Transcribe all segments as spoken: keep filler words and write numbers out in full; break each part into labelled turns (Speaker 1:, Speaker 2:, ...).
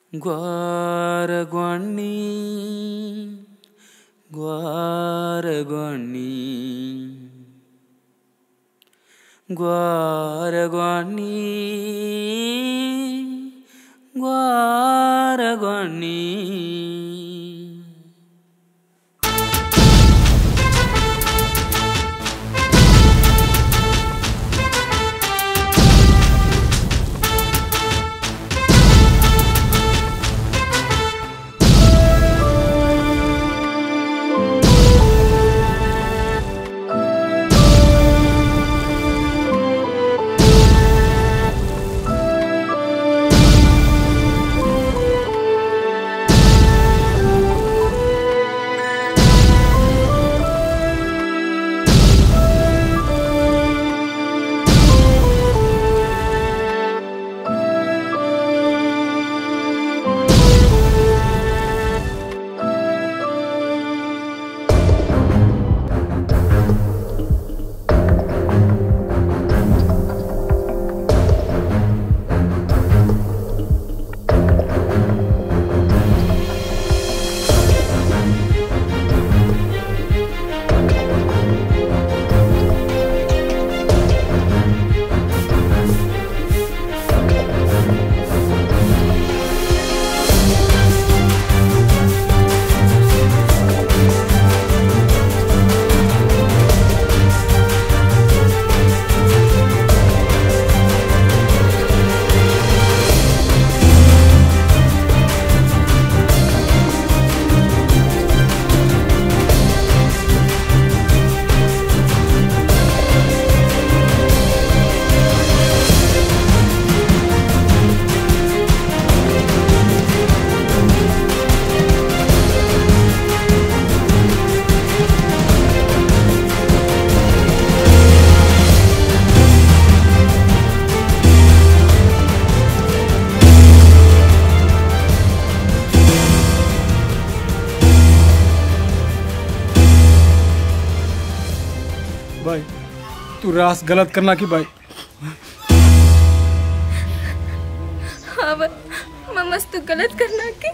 Speaker 1: ग्वारग्वाणी ग्वारग्वाणी ग्वारग्वाणी ग्वारग्वाणी।
Speaker 2: भाई तू रास गलत करना की भाई।
Speaker 3: हाँ भाई मैं मस्त गलत करना की।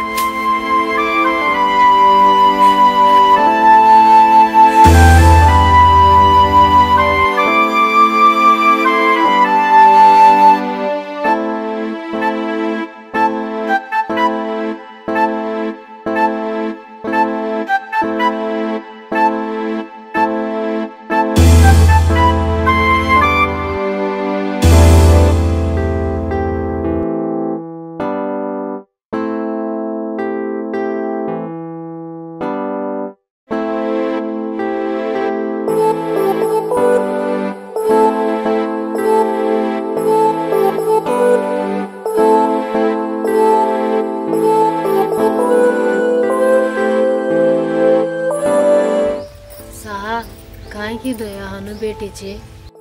Speaker 4: काय की दया हानु बेटी छे।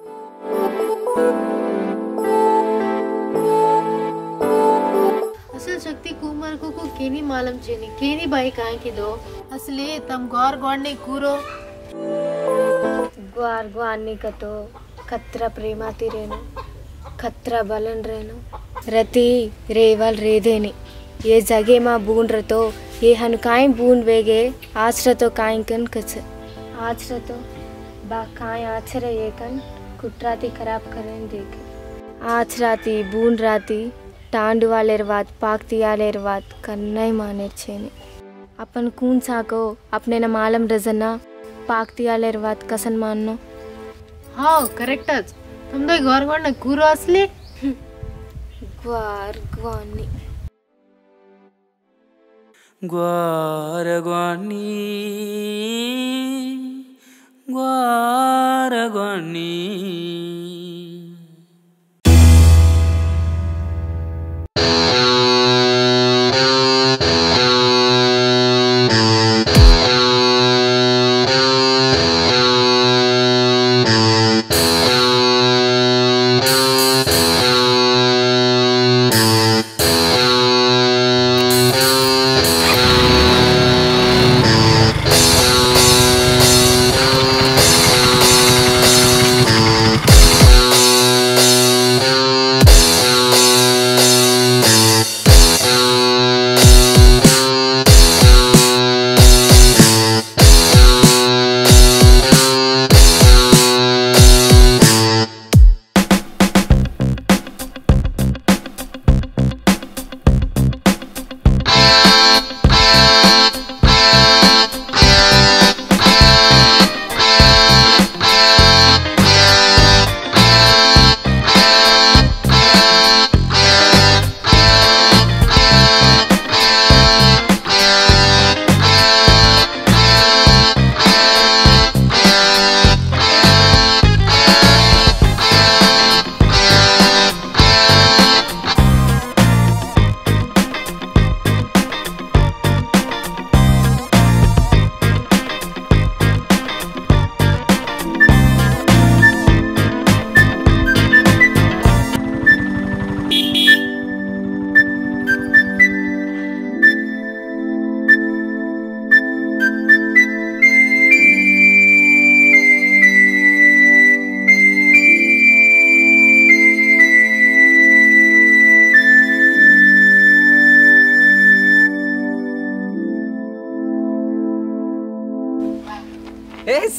Speaker 4: असल शक्ति कुमार को को केनी मालूम छे नी केनी बाई काय की दो असली तम गौर गौरने कूरो ग्वार ग्वारनी का तो खतरा प्रेमाती रेनो खतरा बलन रेनो रति रेवल रेदेनी ये जगे मा बून रतो ये हन काय बून वेगे आश्रतो काय कन कच आश्रतो बा काय आचर ये कन कुट्राती खराब करें देखे आचराती बून राती टांड वालेर बात पाकती आलेर बात करना ही माने छेने अपन कून साको अपने न मालम रजना पाकती आलेर बात कसन माननो।
Speaker 5: हाँ करेक्टच तुम तो गौर गौर न कूरो असली
Speaker 4: ग्वार ग्वानी
Speaker 1: ग्वारग्वाणी ग्वारग्वाणी।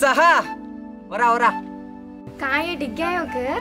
Speaker 1: सहा ओरा ओरा
Speaker 4: कहाँ ये डिग गया हो क्या?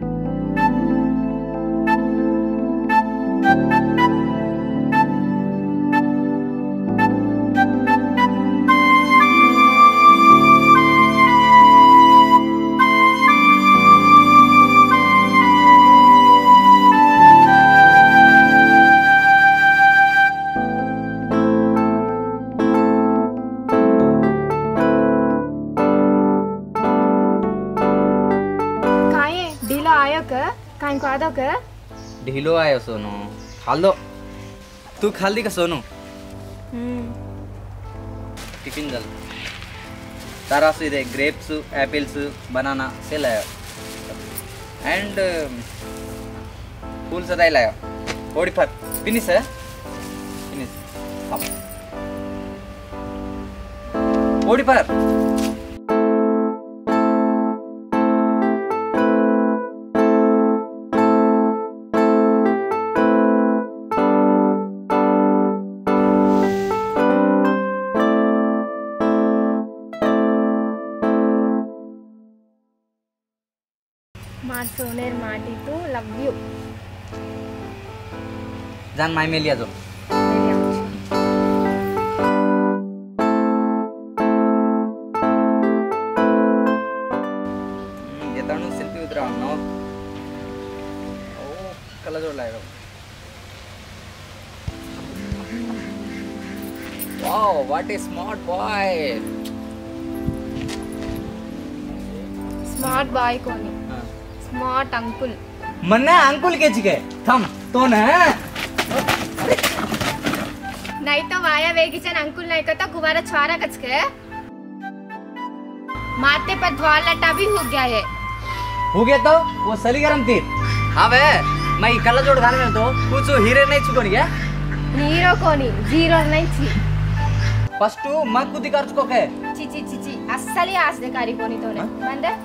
Speaker 4: काइन को आदो के
Speaker 1: ढीलो आयो सोनू खाल दो तू खाल दी का सोनू
Speaker 4: हम्म
Speaker 1: टिफिन जल तारा से इधे ग्रेप्स एप्पल्स बनाना से लायो एंड फूल सदाई लायो ओडी पर फिनिश है फिनिश ओडी पर
Speaker 4: मार सोनेर माटी तो लव यू
Speaker 1: जान माई में लिया जो ये तानु सेल्फी उतरा नो ओ कलर जोड़ लाएगा wow what a smart boy
Speaker 4: smart boy कोनी स्मार्ट अंकुल
Speaker 1: मन्ना अंकुल के जिगे थम तो न
Speaker 4: नहीं तो वाया वेगिचन अंकुल नहीं कहता गुब्बारा छुआरा कच के माथे पर धोआ लटा भी हो गया है
Speaker 1: हो गया तो वो सली गरम तीर हाँ वे मैं कल जोड़ खाने में तो कुछ हीरे नहीं चुको नहीं
Speaker 4: हीरो कोनी जीरो नहीं थी
Speaker 1: फर्स्ट मैं खुद कर चुको के
Speaker 4: ची ची ची ची असली आस देकारी कोनी तो ने बंदे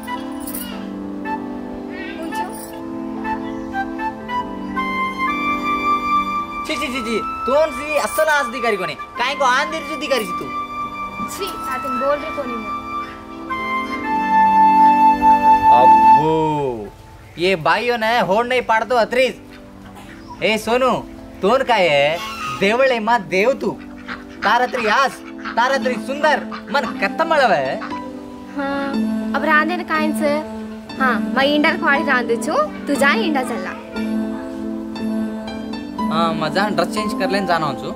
Speaker 1: ची ची ची ची तोन सी असल आस दिकारी कोनी काहे को आंधीर जी दिकारी सी तू
Speaker 4: छी आतिन बोल रही कोनी मैं
Speaker 1: अब्बू ये भाइयों ने होड़ नहीं पाड़ दो अत्रीज ए सोनू तोन का है देवले माँ देव तू तारत्री आस तारत्री सुंदर मन कत्तम मळवे
Speaker 4: हाँ अब रांधे ने काइन से हाँ मैं इंडा खाड़ी रांधे छू तू जाए इंडा चला
Speaker 1: हाँ मजा ड्रेस चेंज कर लेन जाना हूँ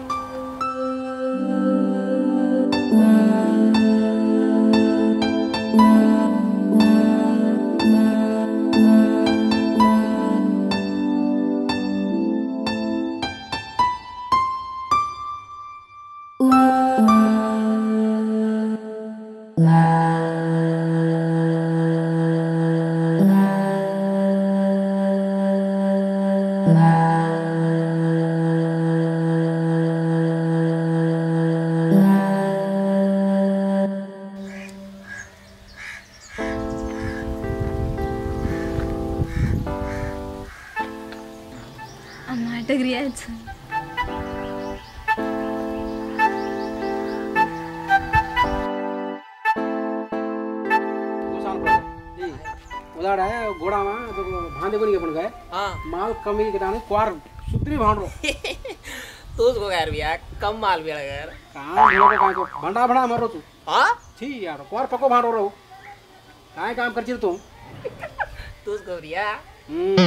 Speaker 2: उदाड़ है घोड़ा में तो भांदे को नहीं अपन गए हां माल कमी के दाने क्वार सुतरी भांडरो
Speaker 6: तू उसको यार भैया कम माल भी लगा यार
Speaker 2: कहां ढोलो को को भंडा भंडा मारो तू
Speaker 6: हां
Speaker 2: छी यार क्वार पको भांडरो रहो काहे काम करची तुम
Speaker 6: तू उसको भैया
Speaker 2: हम्म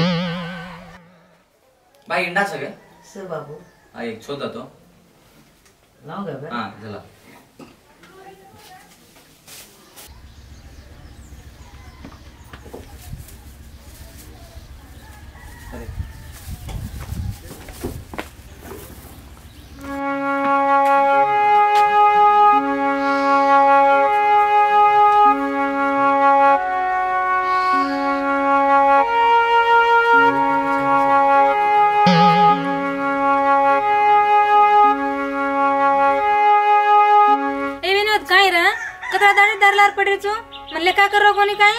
Speaker 1: भाई इंडा छगे
Speaker 6: से बाबू
Speaker 1: आ एक छोदा तो
Speaker 6: लाओ गे
Speaker 1: हां चला अरे
Speaker 3: का करो कोनी काई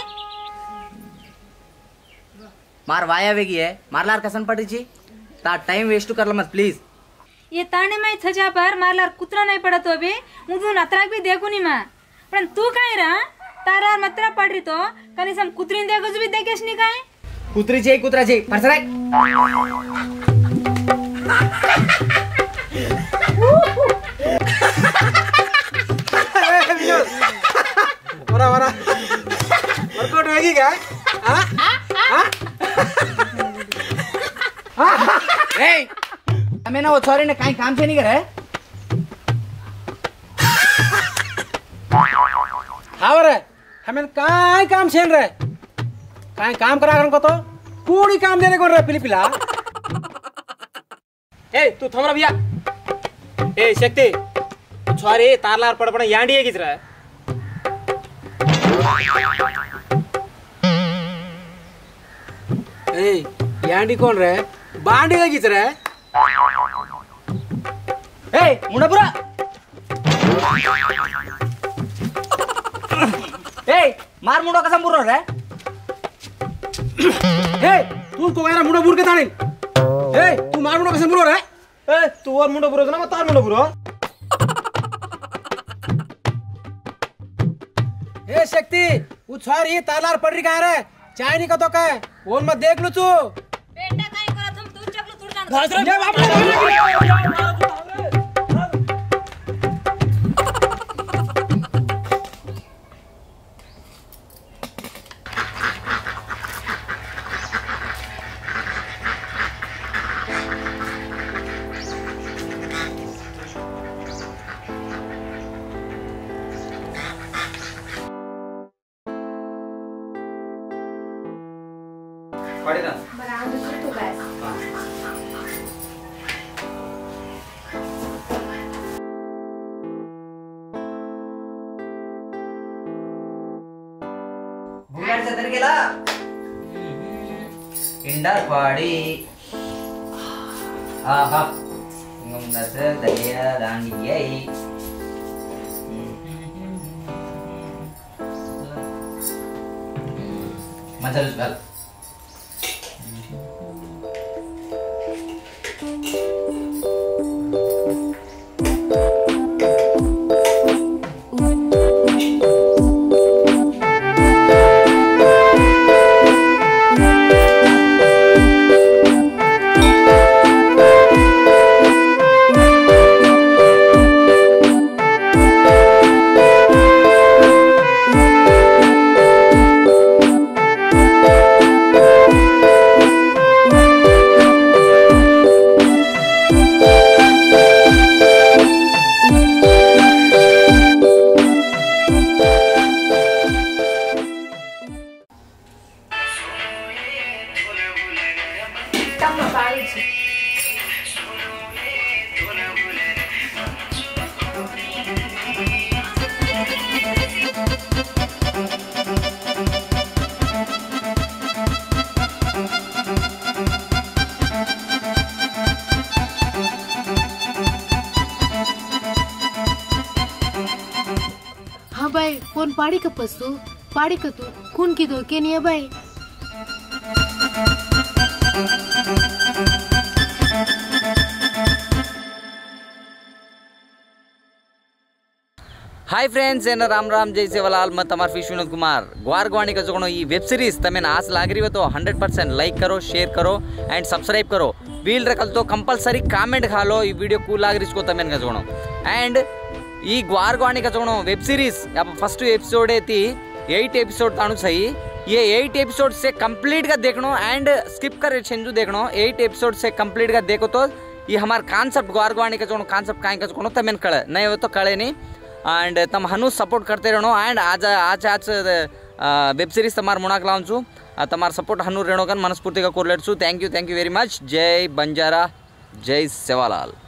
Speaker 1: मार वाया वेगी है मारलार कसन पड़ी छी ता टाइम वेस्ट कर मत प्लीज
Speaker 3: ये ताने में छजा पर मारलार कुतरा नहीं पड़ा तो अबे मुझे नतराक भी देखो नहीं मां
Speaker 7: पण तू काय रा तारा मात्र पडरी तो कनी सम कुत्रीन दे गजबी देकेस नी काय
Speaker 1: कुत्रीचे कुत्राचे परसराय
Speaker 2: बरा बरा वर्कआउट होगी क्या हाँ हाँ
Speaker 1: ए हमें ना वो छोरे ने कहीं काम से नहीं करे
Speaker 2: हाँ रे हमें कहीं काम छेन रहे कहीं काम करा कर को तो पूरी काम देने को रहे पिली पिला ए तू थमरा भैया ए शक्ति छोरी तारलार पड़ पड़ यांडी है किस रहा ए यांडी कौन रहे बांडी है किस रहा
Speaker 1: ए मुंडा पूरा ए मार मुंडा कसम पूरा रे
Speaker 2: ए तू को मेरा मुंडा बुर के ताने ए तू मार मुंडा कसम पूरा रे ए तू और मुंडा पूरा ना मैं तार मुंडा पूरा ए शक्ति वो छोरी तालार पड़ रही कहाँ रे चाय नहीं का तो क्या वो मत देख लो तू
Speaker 7: बेटा काय करत हम तू चकलो तुड़ जान
Speaker 1: पड़ेगा बुलेट से गेला इंडा पाड़ी आहा ngomngas daya dan yai macam sekali
Speaker 5: हाँ बाई फोन पाड़ी का पस्तू पाड़ी का तू खून की दो के नहीं है बाई
Speaker 1: हाय फ्रेंड्स एन राम राम जय सेवालाल मैं तमार फिश विनोद कुमार ग्वारगवाणी का जो ये वेब सीरीज तमें आस लाग रही हो तो हंड्रेड परसेंट लाइक करो शेयर करो एंड सब्सक्राइब करो వీల్ రకలతో కంపల్సరీ కామెంట్ ఖాలో ఈ వీడియో కూల్ లాగరిస్కో తమెన్ గజోణం అండ్ ఈ ग्वारगवाणी का जोनो वेब सीरीज अब फर्स्ट एपिसोड थी एट एपिसोड ताणु सही ये एट एपिसोड से कंप्लीट का देखनो एंड स्किप कर छेंजू देखनो एट एपिसोड से कंप्लीट का देखो तो ये हमार कॉन्सेप्ट ग्वारगवाणी का जोनो कॉन्सेप्ट काई का जोनो तमेन कळे नहीं हो तो कळे नहीं एंड तम हनु सपोर्ट करते रहनो एंड आज आज आज वेब सीरीज तमार मुणाक लावचू तमार सपोर्ट हनु रेणो कन मनस्फूर्ति का कोरलेट्सू thank you thank you very much जय बंजारा जय सेवालाल।